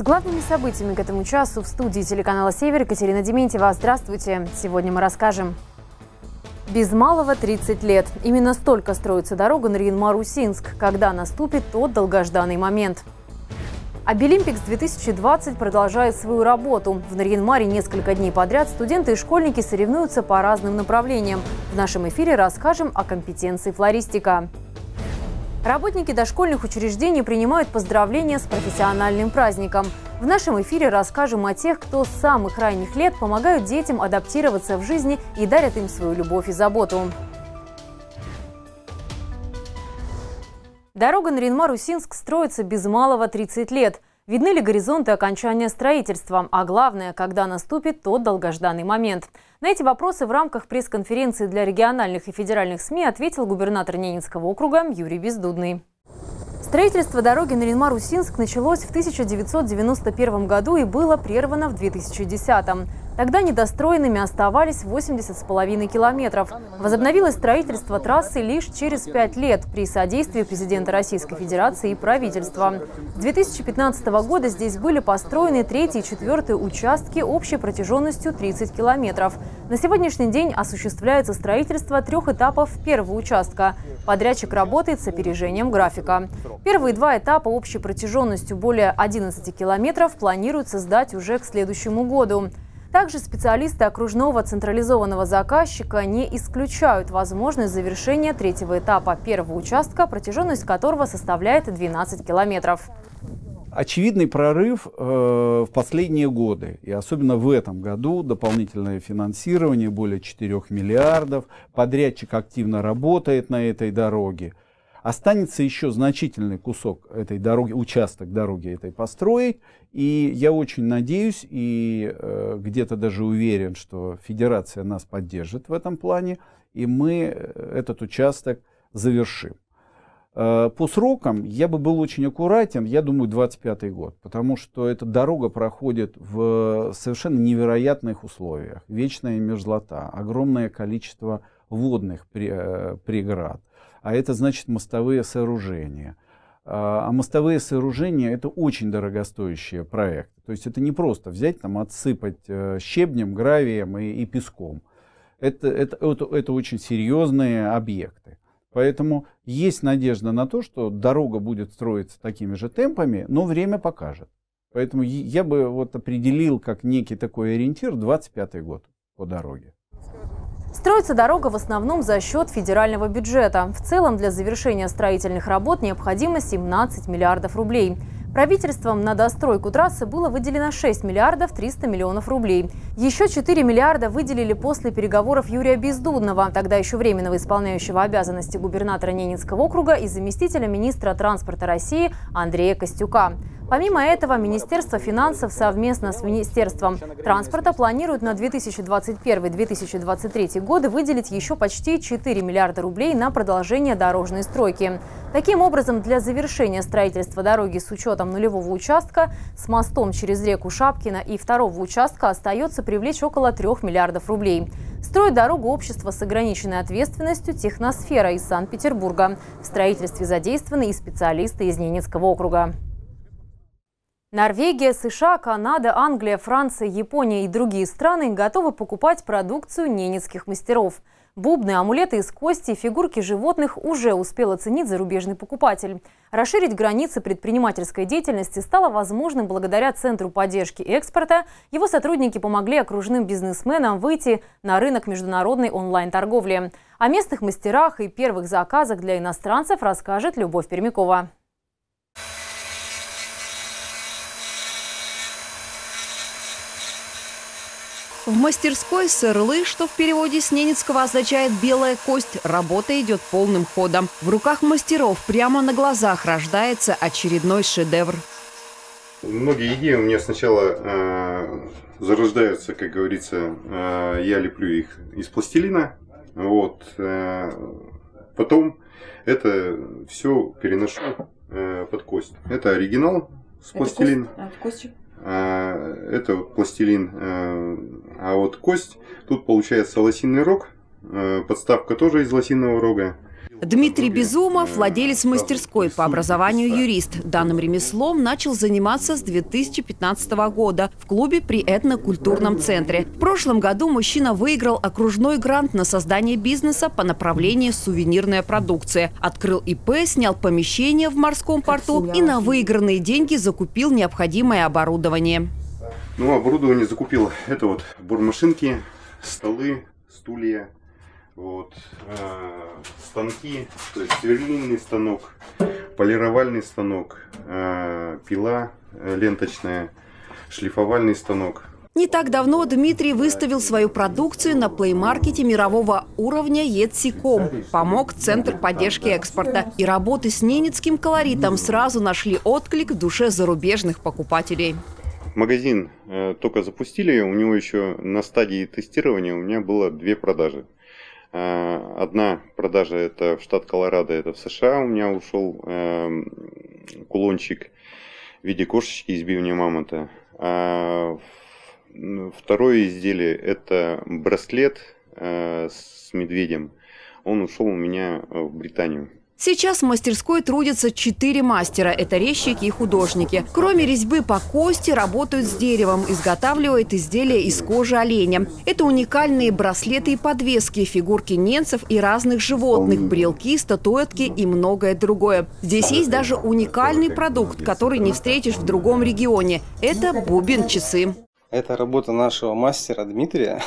Главными событиями к этому часу в студии телеканала «Север» Екатерина Дементьева. Здравствуйте! Сегодня мы расскажем. Без малого 30 лет. Именно столько строится дорога Нарьян-Мар-Усинск. Когда наступит тот долгожданный момент? Обилимпикс 2020 продолжает свою работу. В Нарьян-Маре несколько дней подряд студенты и школьники соревнуются по разным направлениям. В нашем эфире расскажем о компетенции флористика. Работники дошкольных учреждений принимают поздравления с профессиональным праздником. В нашем эфире расскажем о тех, кто с самых ранних лет помогают детям адаптироваться в жизни и дарят им свою любовь и заботу. Дорога Нарьян-Мар-Усинск строится без малого 30 лет. Видны ли горизонты окончания строительства? А главное, когда наступит тот долгожданный момент? На эти вопросы в рамках пресс-конференции для региональных и федеральных СМИ ответил губернатор Ненецкого округа Юрий Бездудный. Строительство дороги Нарьян-Мар-Усинск началось в 1991 году и было прервано в 2010. Тогда недостроенными оставались 80,5 километров. Возобновилось строительство трассы лишь через 5 лет при содействии президента Российской Федерации и правительства. С 2015 года здесь были построены 3 и 4 участки общей протяженностью 30 километров. На сегодняшний день осуществляется строительство 3 этапов первого участка. Подрядчик работает с опережением графика. Первые 2 этапа общей протяженностью более 11 километров планируется сдать уже к следующему году. Также специалисты окружного централизованного заказчика не исключают возможность завершения 3-го этапа первого участка, протяженность которого составляет 12 километров. Очевидный прорыв в последние годы, и особенно в этом году, дополнительное финансирование более 4 миллиардов, подрядчик активно работает на этой дороге. Останется еще значительный кусок этой дороги, участок дороги этой построить. И я очень надеюсь и где-то даже уверен, что Федерация нас поддержит в этом плане, и мы этот участок завершим. По срокам я бы был очень аккуратен, я думаю, 25 год, потому что эта дорога проходит в совершенно невероятных условиях. Вечная мерзлота, огромное количество водных преград. А это значит мостовые сооружения. А мостовые сооружения — это очень дорогостоящие проекты. То есть это не просто взять, там, отсыпать щебнем, гравием и песком. Это очень серьезные объекты. Поэтому есть надежда на то, что дорога будет строиться такими же темпами, но время покажет. Поэтому я бы вот определил как некий такой ориентир 25 год по дороге. Строится дорога в основном за счет федерального бюджета. В целом для завершения строительных работ необходимо 17 миллиардов рублей. Правительством на достройку трассы было выделено 6 миллиардов 300 миллионов рублей. Еще 4 миллиарда выделили после переговоров Юрия Бездудного, тогда еще временного исполняющего обязанности губернатора Ненецкого округа и заместителя министра транспорта России Андрея Костюка. Помимо этого, Министерство финансов совместно с Министерством транспорта планирует на 2021-2023 годы выделить еще почти 4 миллиарда рублей на продолжение дорожной стройки. Таким образом, для завершения строительства дороги с учетом нулевого участка с мостом через реку Шапкина и 2-го участка остается привлечь около 3 миллиардов рублей. Строит дорогу общество с ограниченной ответственностью «Техносфера» из Санкт-Петербурга. В строительстве задействованы и специалисты из Ненецкого округа. Норвегия, США, Канада, Англия, Франция, Япония и другие страны готовы покупать продукцию ненецких мастеров. Бубны, амулеты из кости и фигурки животных уже успел оценить зарубежный покупатель. Расширить границы предпринимательской деятельности стало возможным благодаря Центру поддержки экспорта. Его сотрудники помогли окружным бизнесменам выйти на рынок международной онлайн-торговли. О местных мастерах и первых заказах для иностранцев расскажет Любовь Пермякова. В мастерской «Сырлы», что в переводе с ненецкого означает «белая кость», работа идет полным ходом. В руках мастеров прямо на глазах рождается очередной шедевр. Многие идеи у меня сначала зарождаются, как говорится, я леплю их из пластилина. Вот, потом это все переношу под кость. Это оригинал с пластилина. Это пластилин, а вот кость, тут получается лосиный рог, подставка тоже из лосиного рога. Дмитрий Безумов – владелец мастерской, по образованию юрист. Данным ремеслом начал заниматься с 2015 года в клубе при этнокультурном центре. В прошлом году мужчина выиграл окружной грант на создание бизнеса по направлению сувенирная продукция. Открыл ИП, снял помещение в морском порту и на выигранные деньги закупил необходимое оборудование. Ну, оборудование закупил. Это вот бормашинки, столы, стулья. Вот, станки, то есть сверлильный станок, полировальный станок, пила ленточная, шлифовальный станок. Не так давно Дмитрий выставил свою продукцию на плеймаркете мирового уровня Etsy.com. Помог Центр поддержки экспорта. И работы с ненецким колоритом сразу нашли отклик в душе зарубежных покупателей. Магазин только запустили, у него еще на стадии тестирования у меня было 2 продажи. Одна продажа — это в штат Колорадо, это в США. У меня ушел кулончик в виде кошечки из бивня мамонта. Второе изделие — это браслет с медведем. Он ушел у меня в Британию. Сейчас в мастерской трудятся 4 мастера. Это резчики и художники. Кроме резьбы по кости, работают с деревом, изготавливают изделия из кожи оленя. Это уникальные браслеты и подвески, фигурки ненцев и разных животных, брелки, статуэтки и многое другое. Здесь есть даже уникальный продукт, который не встретишь в другом регионе. Это бубен-часы. Это работа нашего мастера Дмитрия.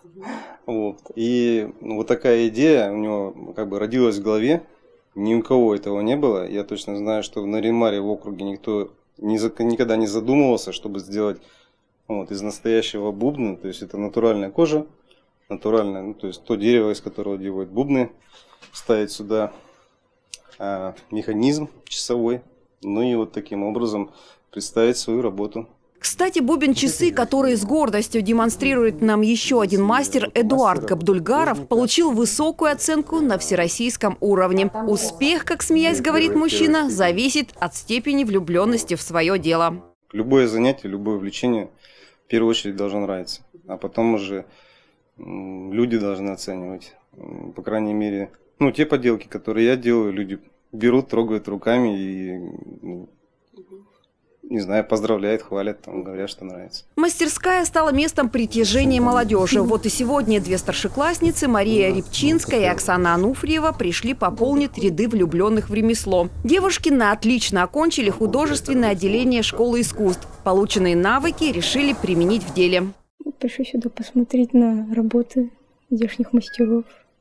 И вот такая идея у него родилась в голове. Ни у кого этого не было. Я точно знаю, что в Нарьян-Маре в округе никто никогда не задумывался, чтобы сделать из настоящего бубна. То есть это натуральная кожа, натуральная, то есть то дерево, из которого делают бубны, ставить сюда механизм часовой, и вот таким образом представить свою работу. Кстати, бубен-часы, которые с гордостью демонстрирует нам еще один мастер, Эдуард Габдульгаров, получил высокую оценку на всероссийском уровне. Успех, как смеясь говорит мужчина, зависит от степени влюбленности в свое дело. Любое занятие, любое увлечение в первую очередь должно нравиться. А потом уже люди должны оценивать. По крайней мере, те поделки, которые я делаю, люди берут, трогают руками и... не знаю, поздравляют, хвалят, говорят, что нравится. Мастерская стала местом притяжения молодежи. Вот и сегодня 2 старшеклассницы, Мария Рябчинская и Оксана Ануфриева, пришли пополнить ряды влюбленных в ремесло. Девушки на отлично окончили художественное отделение школы искусств. Полученные навыки решили применить в деле. Пришли сюда посмотреть на работы здешних мастеров.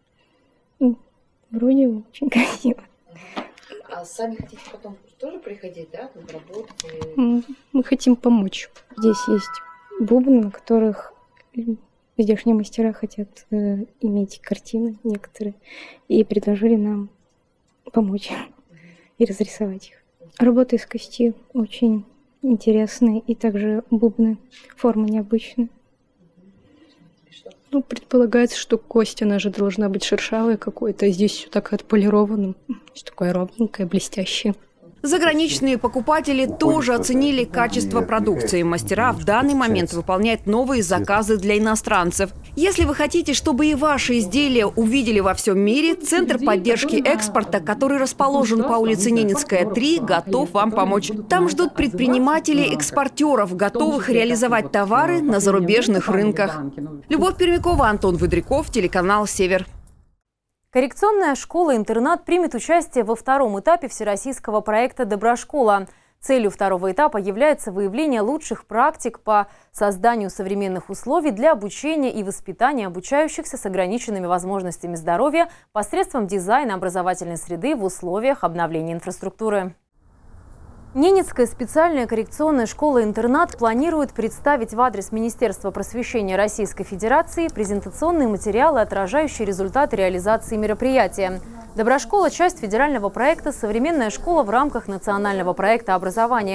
Вроде очень красиво. А сами хотите потом тоже приходить, да, работать? Мы хотим помочь. Здесь есть бубны, на которых здешние мастера хотят иметь картины некоторые. И предложили нам помочь и разрисовать их. Работа из кости очень интересная. И также бубны. Форма необычная. Предполагается, что кость, она же должна быть шершавой какой-то, а здесь все так отполировано, что такое ровненькое, блестящее. Заграничные покупатели тоже оценили качество продукции. Мастера в данный момент выполняют новые заказы для иностранцев. Если вы хотите, чтобы и ваши изделия увидели во всем мире, Центр поддержки экспорта, который расположен по улице Ненецкая, 3, готов вам помочь. Там ждут предпринимателей-экспортеров, готовых реализовать товары на зарубежных рынках. Любовь Пермякова, Антон Выдряков, телеканал «Север». Коррекционная школа-интернат примет участие во 2-м этапе всероссийского проекта «Доброшкола». Целью 2-го этапа является выявление лучших практик по созданию современных условий для обучения и воспитания обучающихся с ограниченными возможностями здоровья посредством дизайна образовательной среды в условиях обновления инфраструктуры. Ненецкая специальная коррекционная школа-интернат планирует представить в адрес Министерства просвещения Российской Федерации презентационные материалы, отражающие результаты реализации мероприятия. Доброшкола – часть федерального проекта «Современная школа» в рамках национального проекта образования.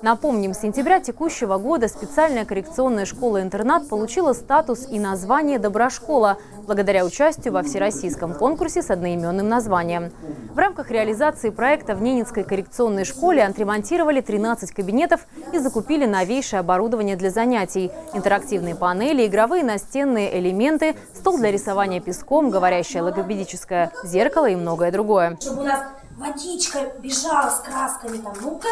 Напомним, с сентября текущего года специальная коррекционная школа-интернат получила статус и название «Доброшкола» благодаря участию во всероссийском конкурсе с одноименным названием. В рамках реализации проекта в Ненецкой коррекционной школе отремонтировали 13 кабинетов и закупили новейшее оборудование для занятий – интерактивные панели, игровые настенные элементы, стол для рисования песком, говорящее логопедическое зеркало и многое другое. Чтобы у нас водичка бежала с красками, там, ну-ка,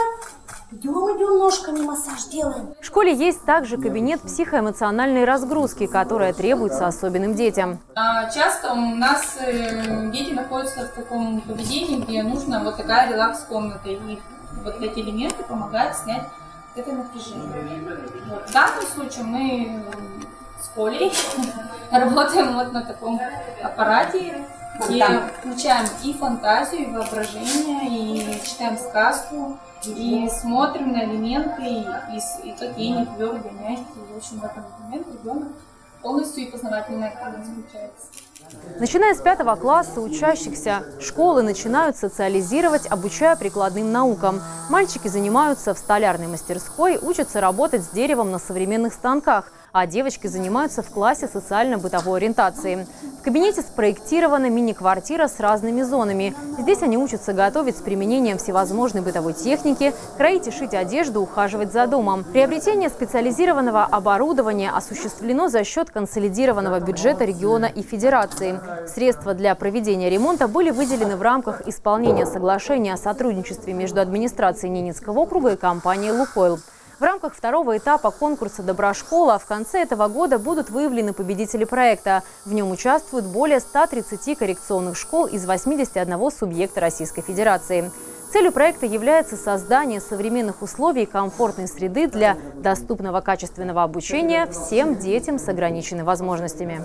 идем ножками массаж делаем. В школе есть также кабинет психоэмоциональной разгрузки, которая требуется особенным детям. Часто у нас дети находятся в таком поведении, где нужна вот такая релакс-комната. И вот эти элементы помогают снять это напряжение. Вот. В данном случае мы с Колей работаем вот на таком аппарате. И включаем и фантазию, и воображение, и читаем сказку, и смотрим на элементы, и какие они твердые, мягкие. В общем, в этот момент ребенок полностью и познавательная активность включается. Начиная с 5 класса учащихся школы начинают социализировать, обучая прикладным наукам. Мальчики занимаются в столярной мастерской, учатся работать с деревом на современных станках, а девочки занимаются в классе социально-бытовой ориентации. В кабинете спроектирована мини-квартира с разными зонами. Здесь они учатся готовить с применением всевозможной бытовой техники, кроить и шить одежду, ухаживать за домом. Приобретение специализированного оборудования осуществлено за счет консолидированного бюджета региона и федерации. Средства для проведения ремонта были выделены в рамках исполнения соглашения о сотрудничестве между администрацией Ненецкого округа и компанией «Лукойл». В рамках второго этапа конкурса «Доброшкола» в конце этого года будут выявлены победители проекта. В нем участвуют более 130 коррекционных школ из 81 субъекта Российской Федерации. Целью проекта является создание современных условий и комфортной среды для доступного качественного обучения всем детям с ограниченными возможностями.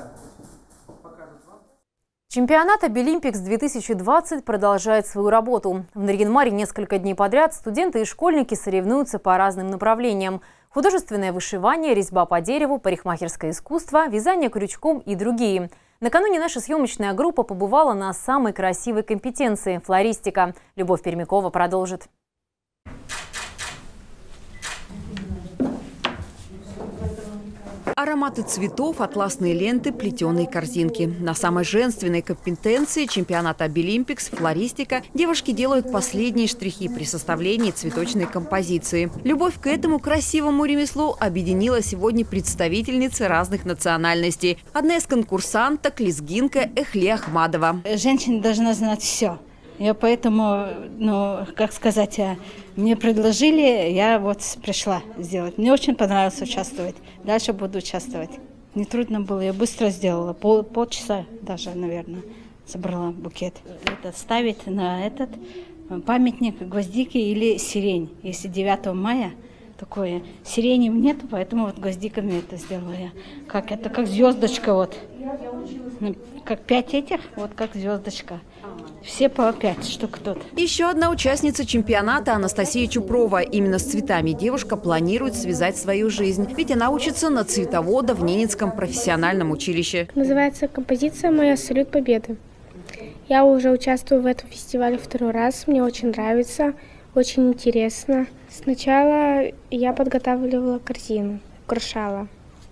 Чемпионат Обилимпикс 2020 продолжает свою работу. В Нарьян-Маре несколько дней подряд студенты и школьники соревнуются по разным направлениям. Художественное вышивание, резьба по дереву, парикмахерское искусство, вязание крючком и другие. Накануне наша съемочная группа побывала на самой красивой компетенции – флористика. Любовь Пермякова продолжит. Ароматы цветов, атласные ленты, плетеные корзинки. На самой женственной компетенции чемпионата Обилимпикс флористика девушки делают последние штрихи при составлении цветочной композиции. Любовь к этому красивому ремеслу объединила сегодня представительницы разных национальностей. Одна из конкурсанток – лезгинка Эхле Ахмадова. Женщина должна знать все. Я поэтому, как сказать, мне предложили, я вот пришла сделать. Мне очень понравилось участвовать. Дальше буду участвовать. Не трудно было, я быстро сделала. Полчаса даже, наверное, собрала букет. Это ставить на этот памятник гвоздики или сирень. Если 9 мая такое. Сирени нет, поэтому вот гвоздиками это сделала я. Как звездочка вот. Как 5 этих, вот как звездочка. Все по 5 штук тут. Еще одна участница чемпионата Анастасия Чупрова. Именно с цветами девушка планирует связать свою жизнь. Ведь она учится на цветовода в Ненецком профессиональном училище. Называется композиция моя «Салют Победы». Я уже участвую в этом фестивале 2-й раз. Мне очень нравится, очень интересно. Сначала я подготавливала корзину, украшала.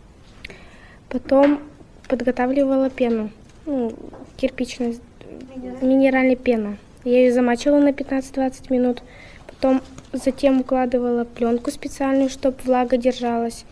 Потом подготавливала пену, кирпичную, минеральная пена. Я ее замачивала на 15-20 минут. Затем укладывала пленку специальную, чтобы влага держалась.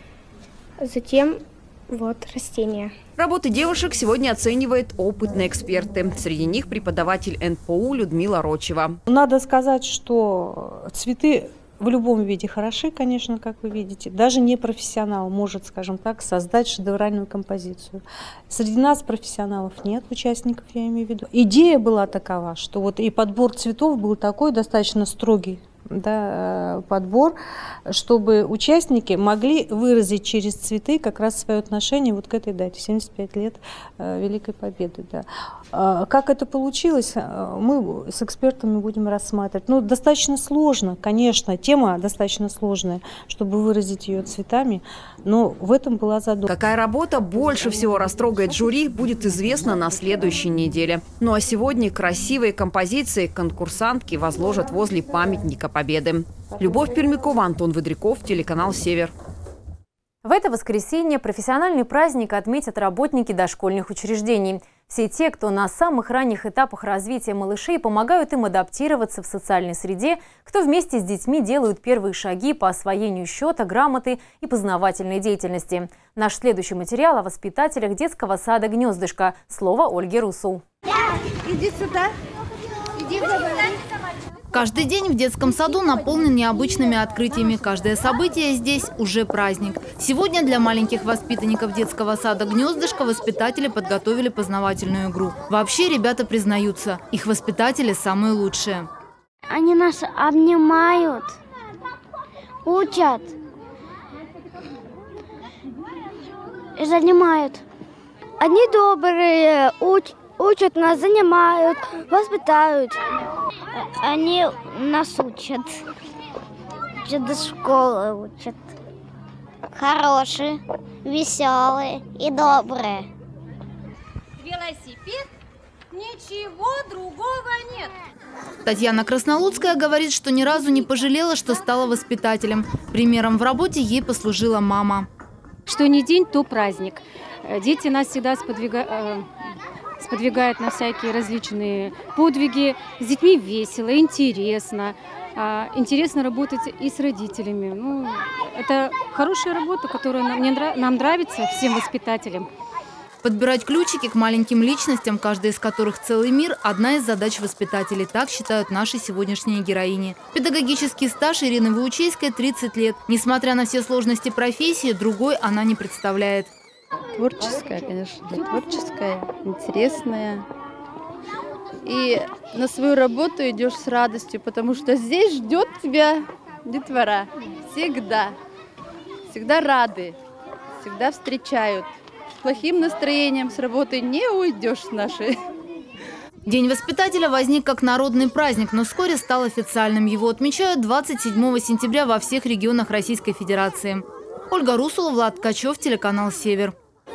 Затем вот растения. Работы девушек сегодня оценивают опытные эксперты. Среди них преподаватель НПУ Людмила Рочева. Надо сказать, что цветы в любом виде хороши, конечно, как вы видите. Даже непрофессионал может, скажем так, создать шедевральную композицию. Среди нас профессионалов нет, участников я имею в виду. Идея была такова, что вот и подбор цветов был такой достаточно строгий. Подбор, чтобы участники могли выразить через цветы как раз свое отношение вот к этой дате, 75 лет Великой Победы. Да. Как это получилось, мы с экспертами будем рассматривать. Ну, достаточно сложно, конечно, тема достаточно сложная, чтобы выразить ее цветами, но в этом была задумка. Какая работа больше всего растрогает жюри, будет известно на следующей неделе. Ну а сегодня красивые композиции конкурсантки возложат возле памятника Победы. Любовь Пермякова, Антон Выдряков, телеканал «Север». В это воскресенье профессиональный праздник отметят работники дошкольных учреждений. Все те, кто на самых ранних этапах развития малышей помогают им адаптироваться в социальной среде, кто вместе с детьми делают первые шаги по освоению счета, грамоты и познавательной деятельности. Наш следующий материал о воспитателях детского сада «Гнездышко». Слово Ольге Русул. Иди сюда. Иди сюда. Каждый день в детском саду наполнен необычными открытиями. Каждое событие здесь уже праздник. Сегодня для маленьких воспитанников детского сада «Гнездышко» воспитатели подготовили познавательную игру. Вообще ребята признаются, их воспитатели самые лучшие. Они нас обнимают, учат и занимают. Они добрые, учат нас, занимают, воспитают. Они нас учат. До школы учат. Хорошие, веселые и добрые. Велосипед, ничего другого нет. Татьяна Краснолудская говорит, что ни разу не пожалела, что стала воспитателем. Примером в работе ей послужила мама. Что ни день, то праздник. Дети нас всегда сподвигают на всякие различные подвиги. С детьми весело, интересно. Интересно работать и с родителями. Это хорошая работа, которая нам нравится, всем воспитателям. Подбирать ключики к маленьким личностям, каждая из которых целый мир – одна из задач воспитателей. Так считают наши сегодняшние героини. Педагогический стаж Ирины Ваучейской – 30 лет. Несмотря на все сложности профессии, другой она не представляет. Творческая, конечно, творческая, интересная. И на свою работу идешь с радостью, потому что здесь ждет тебя детвора. Всегда. Всегда рады, всегда встречают. С плохим настроением с работы не уйдешь с нашей. День воспитателя возник как народный праздник, но вскоре стал официальным. Его отмечают 27 сентября во всех регионах Российской Федерации. Ольга Русул, Влад Ткачев, телеканал «Север».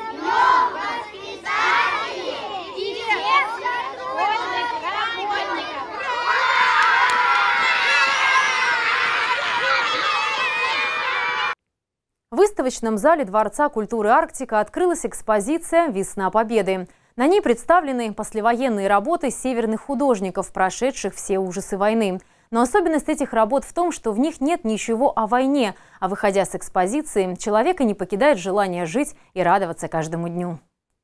В выставочном зале Дворца культуры «Арктика» открылась экспозиция «Весна Победы». На ней представлены послевоенные работы северных художников, прошедших все ужасы войны. Но особенность этих работ в том, что в них нет ничего о войне, а выходя с экспозиции, человека не покидает желание жить и радоваться каждому дню.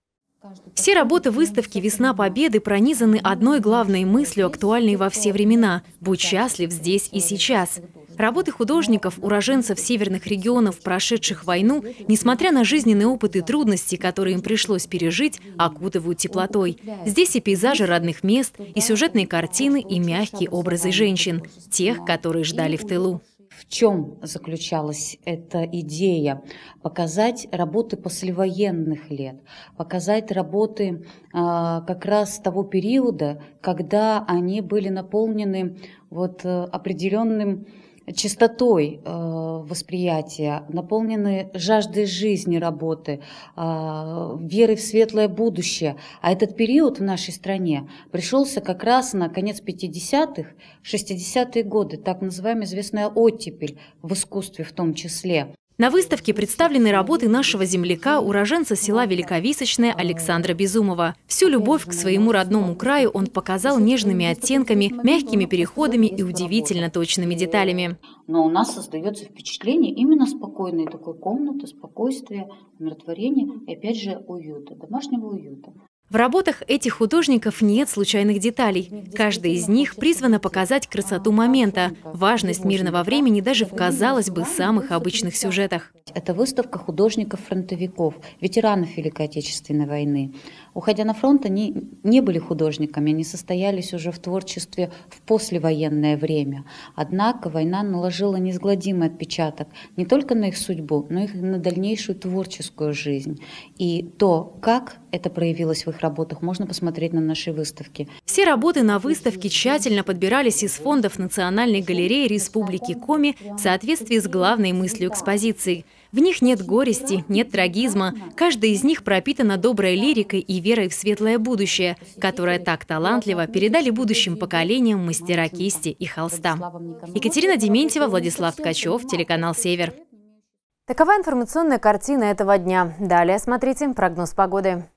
Все работы выставки «Весна Победы» пронизаны одной главной мыслью, актуальной во все времена – «Будь счастлив здесь и сейчас». Работы художников, уроженцев северных регионов, прошедших войну, несмотря на жизненный опыт и трудности, которые им пришлось пережить, окутывают теплотой. Здесь и пейзажи родных мест, и сюжетные картины, и мягкие образы женщин, тех, которые ждали в тылу. В чем заключалась эта идея? Показать работы послевоенных лет, показать работы как раз того периода, когда они были наполнены определенным чистотой восприятия, наполнены жаждой жизни работы, верой в светлое будущее. А этот период в нашей стране пришелся как раз на конец 50-х, 60-е годы, так называемая известная оттепель в искусстве в том числе. На выставке представлены работы нашего земляка, уроженца села Великовисочное Александра Безумова. Всю любовь к своему родному краю он показал нежными оттенками, мягкими переходами и удивительно точными деталями. Но у нас создается впечатление именно спокойной такой комнаты, спокойствия, умиротворения и опять же уюта, домашнего уюта. В работах этих художников нет случайных деталей. Каждая из них призвана показать красоту момента, важность мирного времени даже в, казалось бы, самых обычных сюжетах. Это выставка художников-фронтовиков, ветеранов Великой Отечественной войны. Уходя на фронт, они не были художниками, они состоялись уже в творчестве в послевоенное время. Однако война наложила неизгладимый отпечаток не только на их судьбу, но и на дальнейшую творческую жизнь. И то, как это проявилось в их работах, можно посмотреть на нашей выставке. Все работы на выставке тщательно подбирались из фондов Национальной галереи Республики Коми в соответствии с главной мыслью экспозиции. В них нет горести, нет трагизма. Каждая из них пропитана доброй лирикой и верой в светлое будущее, которое так талантливо передали будущим поколениям мастера кисти и холста. Екатерина Дементьева, Владислав Ткачев, телеканал «Север». Такова информационная картина этого дня. Далее смотрите прогноз погоды.